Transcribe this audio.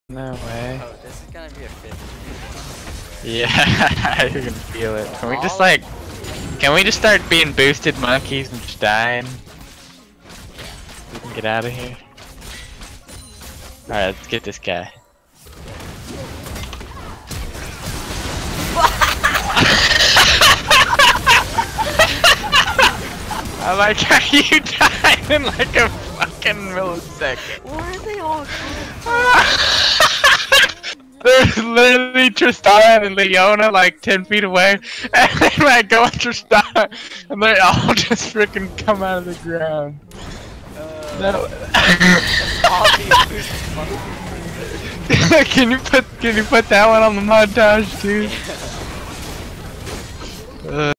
No way. Oh, this is gonna be a 50. Yeah, you're gonna feel it. Can we just like, can we just start being boosted monkeys and just dying? We can get out of here. Alright, let's get this guy. I like how you died in like a fucking millisecond. Where are they all There's literally Tristan and Leona like 10 feet away, and then I go at Tristan, and they all just freaking come out of the ground. No. Can you put that one on the montage too?